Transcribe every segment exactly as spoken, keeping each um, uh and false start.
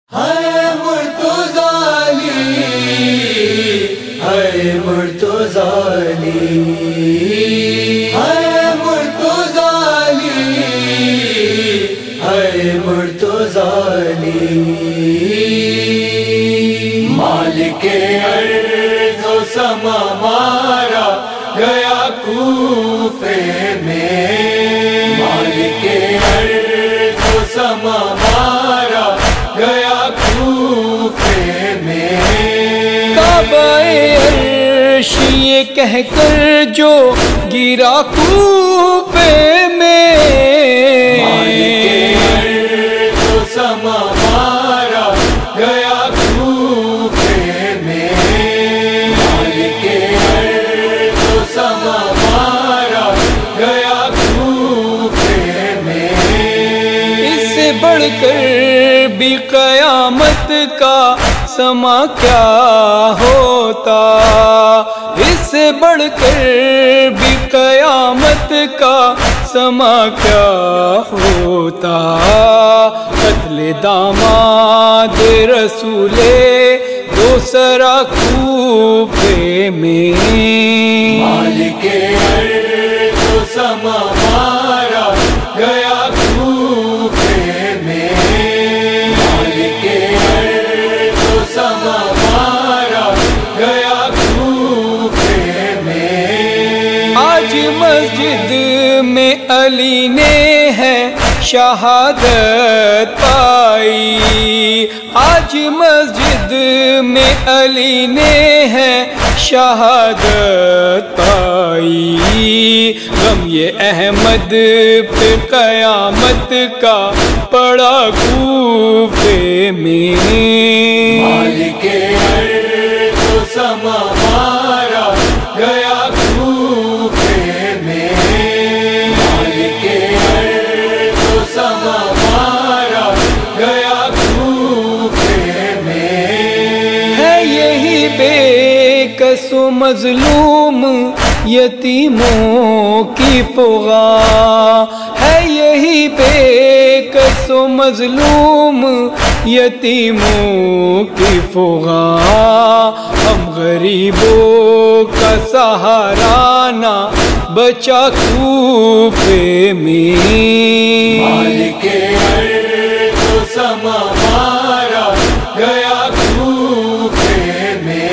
ہے مرتضی ہے مرتضی ہے مرتضی ہے مرتضی مالک ارض و سما مارا گیا کوفے میں، مالک ارض و سما مارا گیا کوفے میں، کعبہ عرش یہ کہہ کر جو گرا کوفے میں، مالک ارض و سما مارا گیا کوفے میں، مالک ارض و سما مارا گیا کوفے میں، اس سے بڑھ کر بھی قیامت کا سما کیا ہوتا، اس سے بڑھ کر بھی قیامت کا سما کیا ہوتا، قتل داماد رسول دوسرا کوفے میں، مالک ارض و سما مارا گیا کوفے میں، مالک ارض و سما مارا گیا کوفے میں، آج مسجد میں علی نے ہے شہادت پائی، آج مسجد میں علی نے ہے شہادت پائی، غم یہ احمد پہ قیامت کا پڑا کوفے میں، مالک ارض و سما مارا گیا کوفے میں، مالک ارض و سما مارا گیا کوفے میں، ہے یہی بے کس و مظلوم یتیموں کی فغاں، ہے یہی بے کس و مظلوم یتیموں کی فغاں، ہم غریبوں کا سہارا نہ بچا کوفے میں، مالک ارض و سما مارا گیا کوفے میں،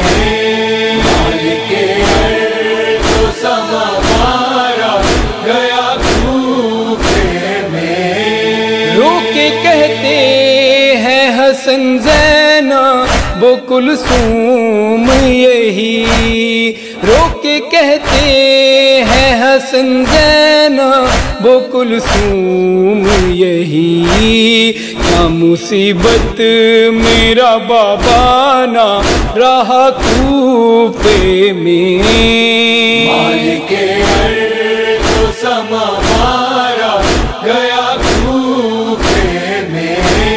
مالک ارض و سما مارا گیا کوفے میں، رو کے کہتے ہیں حسن زینب و کلثوم یہی، رو کے کہتے ہیں حسن زینب و کلثوم یہی، کیا مصیبت میرا بابا نہ رہا کوفے میں، مالک ارض و سما مارا گیا کوفے میں،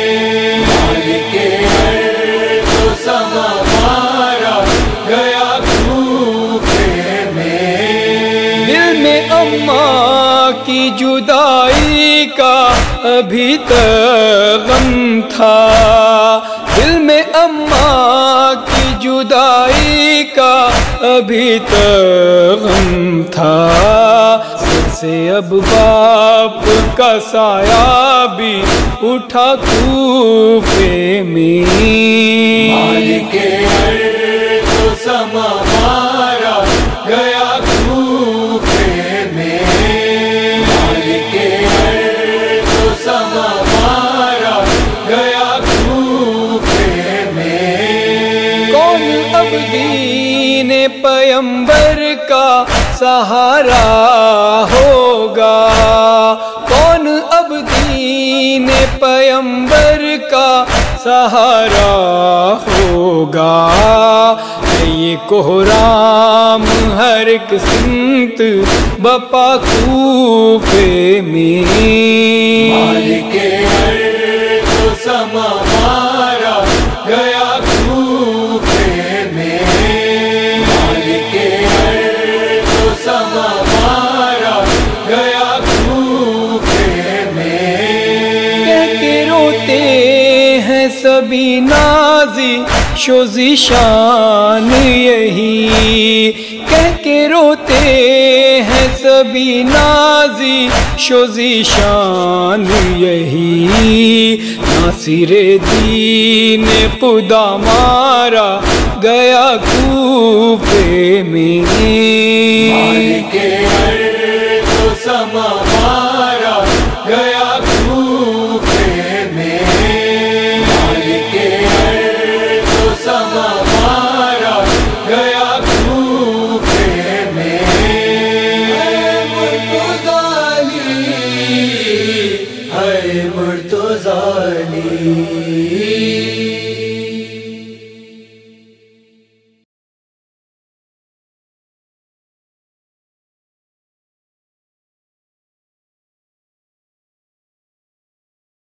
مالک ارض و سما مارا گیا کوفے میں، دل میں اماں کی جدائی کا ابھی تک غم تھا، دل میں اماں کی جدائی کا ابھی تک غم تھا، سر سے اب باپ کا سایہ بھی اٹھا کوفے میں، مالک ارض و سما مارا گیا کوفے میں، مالک ارض و سما مارا گیا کوفے میں، کون اب دین پیمبر کا سہارا ہوگا، کون اب دین پیمبر کا سہارا ہوگا، ہے یہ کوہرام ہر ایک سمت بپا کوفے میں، مالک ارض و سما مارا گیا کوفے میں، مالک ارض و سما مارا گیا کوفے میں، کہہ کے روتے ہیں سبھی نازی شوزی شان یہی، کہہ کے روتے ہیں سبھی نازی شوزی شان یہی، ناصر دین خدا مارا گیا کوفے میں، مالک ارض و سما مارا گیا کوفے میں، مالک ارض و سما مارا گیا کوفے میں، ہے مرتضی ہے مرتضی